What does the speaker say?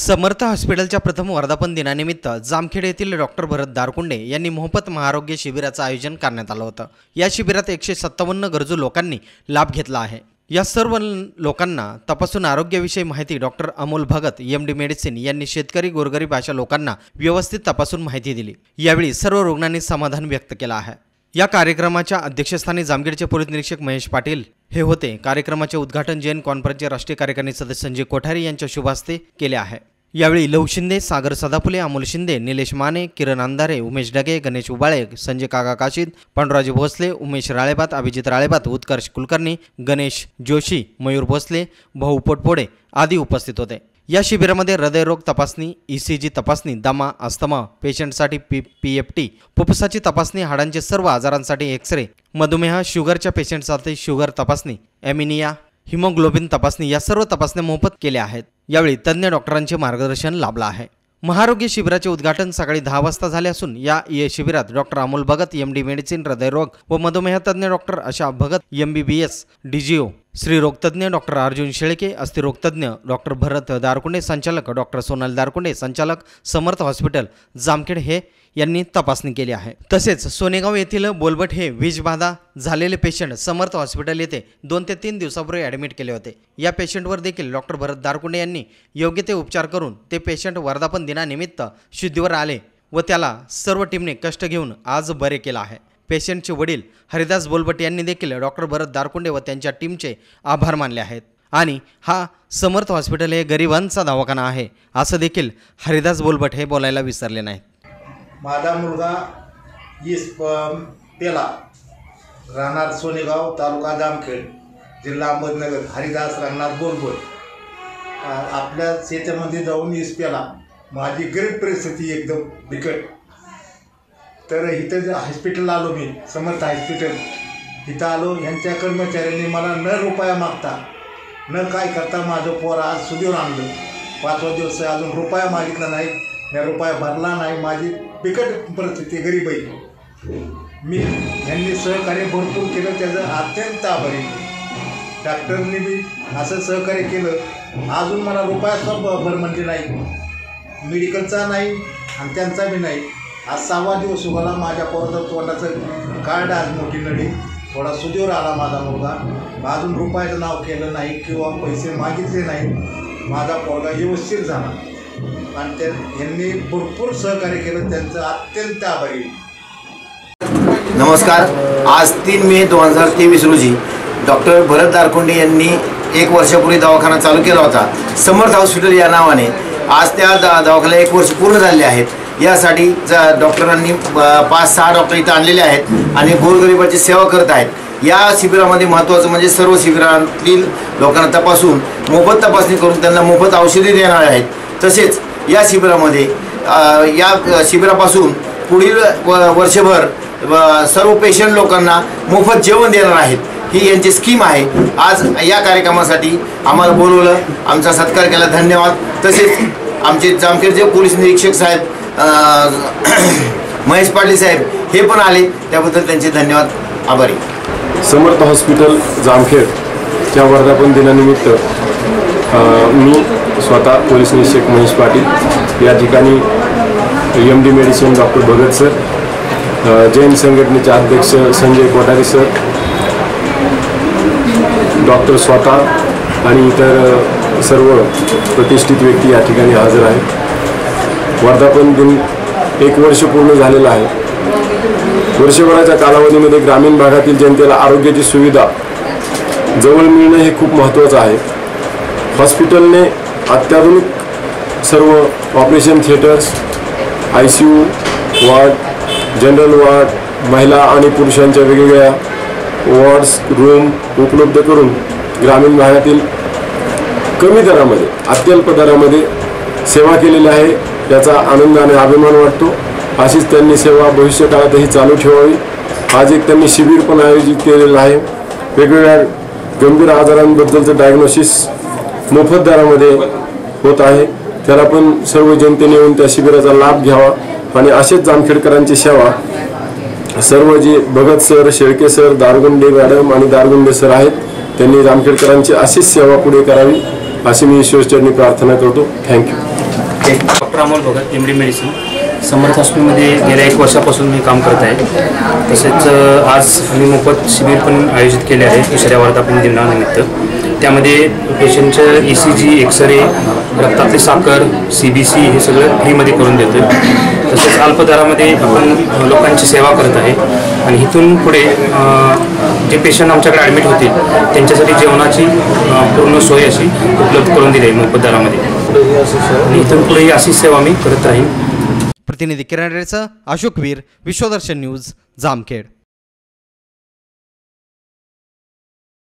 समर्थ हॉस्पिटलच्या प्रथम वर्धापन दिनानिमित्त जामखेड येथील डॉक्टर भरत दारकुंडे यांनी मोफत महाआरोग्य शिबिराचं आयोजन करण्यात आलं होतं। या शिबिरात 157 गरजू लोकांनी लाभ घेतला आहे। या सर्व लोकांना तपासून आरोग्याविषयी माहिती doctor Amol Bhagat MD medicine यांनी शेतकरी गोरगरीब अशा लोकांना व्यवस्थित तपासून माहिती दिली। यावेळी सर्व रुग्णांनी समाधान व्यक्त केलं आहे। या कार्यक्रमाच्या अध्यक्षस्थानी जामखेडचे पोलीस निरीक्षक महेश पाटील हे होते। कार्यक्रमाचे उद्घाटन जैन कॉन्फरन्सचे राष्ट्रीय कार्यकारिणी सदस्य संजय कोठारी यांच्या शुभ हस्ते केले आहे। यावेळी लव शिंदे, सागर सदाफुले, अमोल शिंदे, निलेश माने, किरण अंधारे, उमेश डगे, गणेश उबाळे, संजय काका काशीद, पांडुराज भोसले, उमेश राळेबात, अभिजित राळेबात, उत्कर्ष कुलकर्णी, गणेश जोशी, मयूर भोसले, भाऊ पोटपोडे आदी उपस्थित होते। या शिबिरामध्ये हृदयरोग तपासणी, ईसीजी तपासणी, दमा, अस्थमा पेशंटसाठी पीएफटी, फुफ्फुसाची तपासणी, हाडांचे सर्व आजारांसाठी एक्सरे, मधुमेह, शुगरच्या पेशंटसाठी शुगर तपासणी, एमिनिया, हिमोग्लोबिन तपासणी या सर्व तपासण्या मोफत केल्या आहेत। यावेळी तज्ञ डॉक्टरांचे मार्गदर्शन लाभलं आहे। महाआरोग्य शिबिराचे उद्घाटन सकाळी 10 वाजता झाले असून या शिबिरात doctor Amol Bhagat MD medicine, हृदयरोग व मधुमेह तज्ञ doctor Asha Bhagat MBBS DGO, स्त्रीरोग तज्ञ डॉक्टर अर्जुन शेळके, अस्थिरोग तज्ञ डॉक्टर भरत दारकुंडे, संचालक डॉक्टर सोनल दारकुंडे, संचालक समर्थ हॉस्पिटल जामखेड हे यांनी तपासणी केली आहे। तसेच सोनेगाव येथील बोलबट हे वीजबाधा झालेले पेशंट समर्थ हॉस्पिटल येथे 2 ते 3 दिवसापूर्वी ॲडमिट केले होते। या पेशंटवर देखील डॉक्टर भरत दारकुंडे यांनी योग्य ते उपचार करून ते पेशंट वर्धापन दिनानिमित्त शुद्धीवर आले व त्याला सर्व टीमने कष्ट घेऊन आज बरे केले आहे। पेशंटचे वडील हरिदास बोलबट यांनी देखील डॉक्टर भरत दारकुंडे व त्यांच्या टीमचे आभार मानले आहेत आणि हा समर्थ हॉस्पिटल हे गरिबांचा दवाखाना आहे असं देखील हरिदास बोलबट हे बोलायला विसरले नाहीत। माझा मुलगा पेला राहणार सोनेगाव, तालुका जामखेड, जिल्हा अहमदनगर, हरिदास रंगनाथ बोलबट आपल्या शेतामध्ये जाऊन पेला। माझी गरीब परिस्थिती एकदम बिकट, तर इथं हॉस्पिटल आलो मी, समर्थ हॉस्पिटल इथं आलो। यांच्या कर्मचाऱ्यांनी मला न रुपया मागता न काय करता माझं पोर आज सुदीवर आणलं। 5वा दिवस अजून रुपया मागितला नाही, न रुपया भरला नाही। माझी बिकट परिस्थिती, गरीब आहे मी। यांनी सहकार्य भरपूर केलं, त्याचं अत्यंत आभारी। डॉक्टरनी बी असं सहकार्य केलं, अजून मला रुपयाचा भर म्हणजे नाही, मेडिकलचा नाही आणि त्यांचा बी नाही। आज 6वा दिवस उगाला। माझ्या पोराचं तोंडाचं कार्ड आज मोठी नडी, थोडा सुदीवर आला माझा मुलगा। अजून रुपयाचं नाव केलं नाही किंवा पैसे मागितले नाही, माझा पोरगा व्यवस्थित झाला आणि यांनी भरपूर सहकार्य केलं, त्यांचं अत्यंत आभारी। नमस्कार। आज 3 मे 2023 रोजी डॉक्टर भरत दारकुंडे यांनी 1 वर्षापूर्वी दवाखाना चालू केला होता समर्थ हॉस्पिटल या नावाने। आज त्या दवाखान्याला 1 वर्ष पूर्ण झालेले आहेत। यासाठी डॉक्टरांनी 5-6 डॉक्टर इथं आणलेले आहेत आणि गोरगरिबाची सेवा करत आहेत। या शिबिरामध्ये महत्त्वाचं म्हणजे सर्व शिबिरातील लोकांना तपासून मोफत तपासणी करून त्यांना मोफत औषधे देणार आहेत। तसेच या शिबिरामध्ये या शिबिरापासून पुढील वर्षभर सर्व पेशंट लोकांना मोफत जेवण देणार आहेत, ही यांची स्कीम आहे। आज या कार्यक्रमासाठी आम्हाला बोलवलं, आमचा सत्कार केला, धन्यवाद। तसेच आमचे जामखेडचे पोलीस निरीक्षक साहेब महेश पाटील साहेब हे पण आले, त्याबद्दल त्यांचे धन्यवाद, आभारी। समर्थ हॉस्पिटल जामखेडच्या वर्धापन दिनानिमित्त मी स्वतः पोलीस निरीक्षक महेश पाटील या ठिकाणी MD medicine doctor Bhagat sir, Jain संघटनेचे अध्यक्ष संजय कोठारी सर, डॉक्टर स्वतः आणि इतर सर्व प्रतिष्ठित व्यक्ती या ठिकाणी हजर आहेत। वर्धापन दिन 1 वर्ष पूर्ण झालेलं आहे। वर्षभराच्या कालावधीमध्ये ग्रामीण भागातील जनतेला आरोग्याची सुविधा जवळ मिळणं हे खूप महत्त्वाचं आहे। हॉस्पिटलने अत्याधुनिक सर्व operation theatres, ICU ward, general ward, महिला आणि पुरुषांच्या वेगवेगळ्या वॉर्ड्स, रूम उपलब्ध करून ग्रामीण भागातील कमी दरामध्ये, अत्यल्प दरामध्ये सेवा केलेली आहे। याचा आनंद आणि अभिमान वाटतो। अशीच त्यांनी सेवा भविष्यकाळातही चालू ठेवावी। आज एक त्यांनी शिबिर पण आयोजित केलेलं आहे। वेगवेगळ्या गंभीर आजारांबद्दलचं डायग्नोसिस मोफत दरामध्ये होत आहे। त्याला पण सर्व जनतेने येऊन त्या शिबिराचा लाभ घ्यावा आणि असेच जामखेडकरांची सेवा सर्व जे Bhagat sir, Shelke sir, Darkunde madam आणि दारकुंडे सर आहेत त्यांनी जामखेडकरांची अशीच सेवा पुढे करावी अशी मी ईश्वरचरणी प्रार्थना करतो। Thank you. Doctor Amol Bhagat MD medicine Samarth हॉस्पिटलमध्ये गेल्या 1 वर्षापासून मी काम करत आहे. तसेच आज आम्ही मोफत शिबिर पण आयोजित केले आहे दुसऱ्या वर्धापन दिनानिमित्त. त्यामध्ये पेशंटचं ECG, एक्सरे, रक्तातली साखर, CBC हे सगळं फ्रीमध्ये करून देतो. तसेच अल्प दरामध्ये आपण लोकांची सेवा करत आहे आणि इथून पुढे जे पेशंट आमच्याकडे ॲडमिट होतील त्यांच्यासाठी जेवणाची पूर्ण सोय अशी उपलब्ध करून दिली आहे मोफत दरामध्ये आणि इथून पुढे ही अशी सेवा मी करत राहीन. प्रतिनिधी किरण रेडसह अशोक वीर, विश्वदर्शन न्यूज, जामखेड.